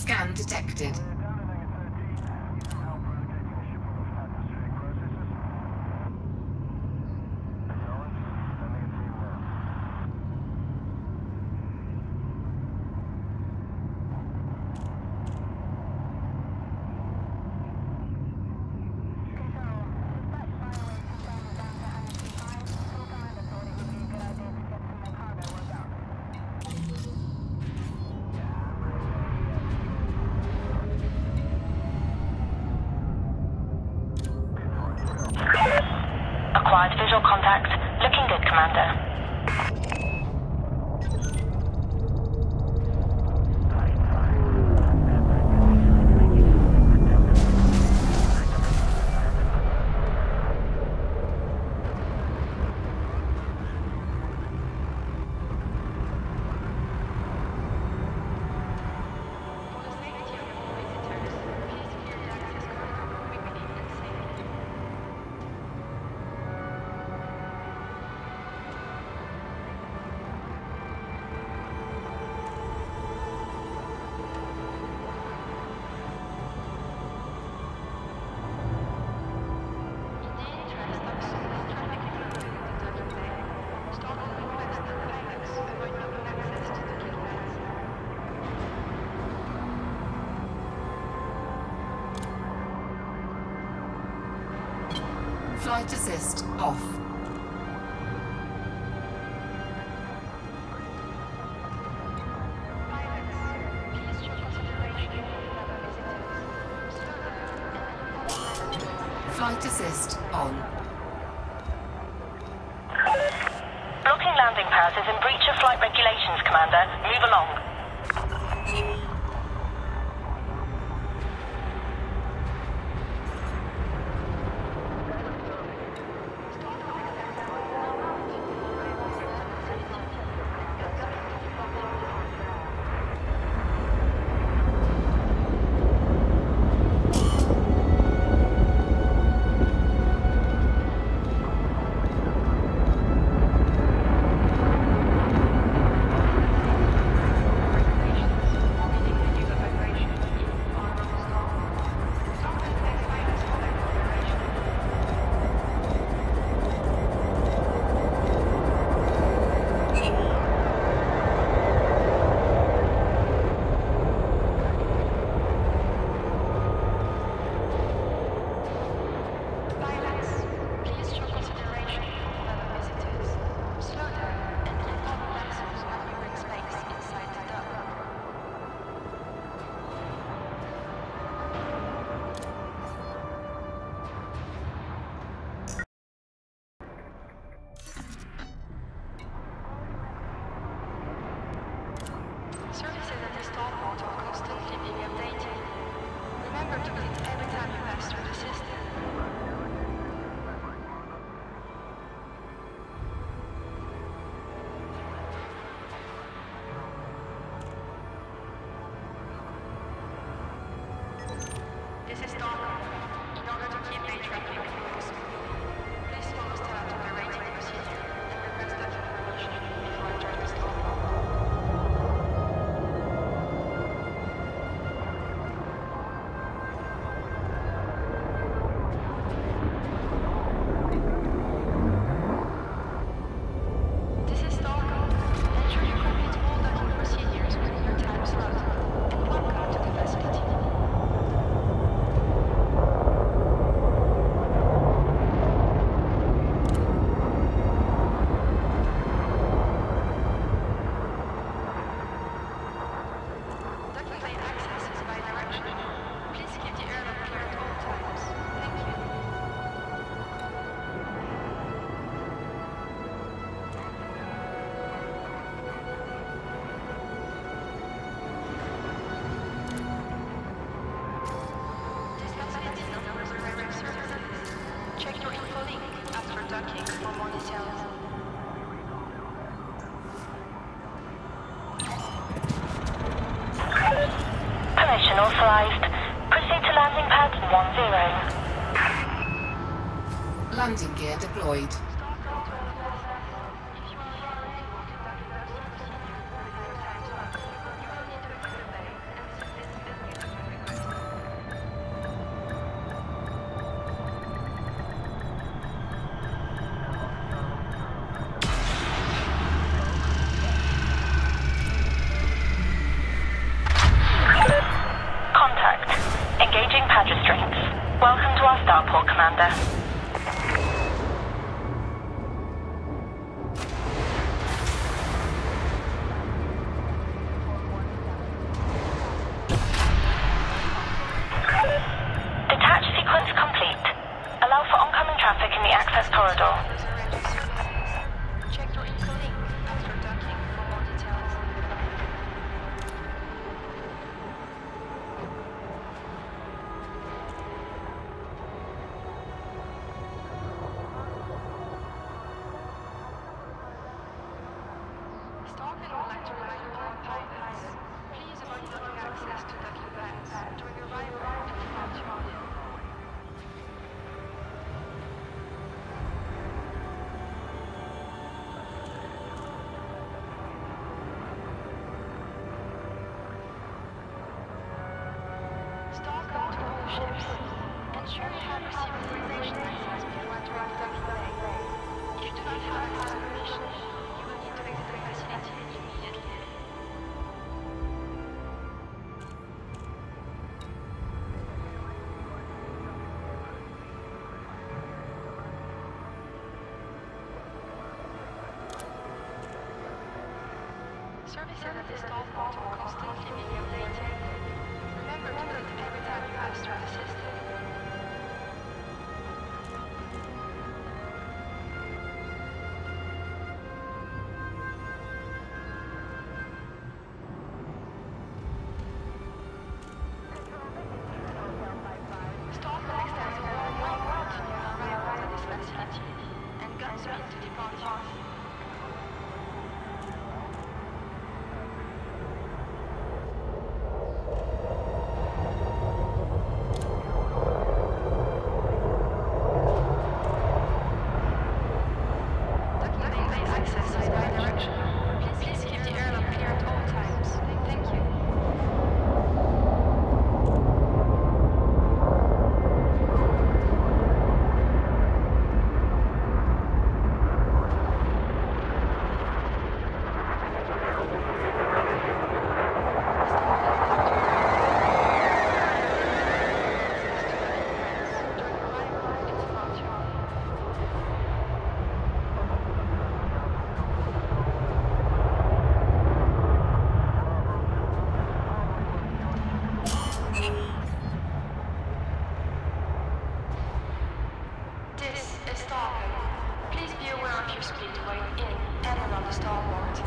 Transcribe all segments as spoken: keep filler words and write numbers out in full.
Scan detected. Acquired visual contact. Looking good, Commander. Flight assist off. Flight assist on. Blocking landing pads is in breach of flight regulations, Commander. Move along. Services at the stall port are constantly being updated. Remember to click every time you pass through the system. This is Starcom. In order to keep main traffic moving smoothly, please follow standard operating procedure and request that information before entering the stall port. Permission authorized. Proceed to landing pad one zero. Landing gear deployed. like all pilots. Please avoid blocking access to docking banks during arrival and departure. Starcom to all ships. Ensure you have received authorization access before entering the docking bay. If you do not have access permission, you will need to exit the facility immediately. Services at the starport will constantly be updated. Remember to delete every time you have start assisted. Starport extends a warm welcome to your arrival at this facility and Godspeed to departure. Please be aware of your speed going in and around the starboard.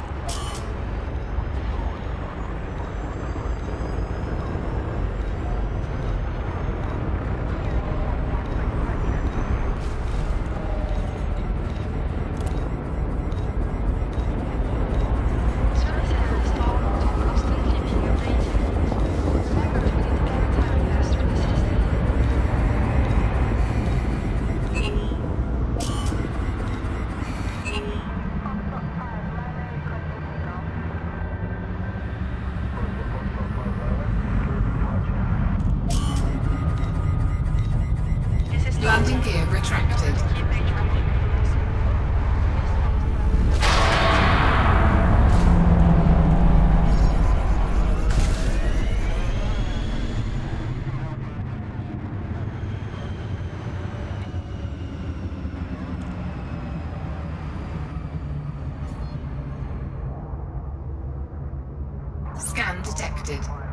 Services at the starboard are constantly being updated. Remember to delete every time you have start assisted. Landing gear retracted. Scan detected.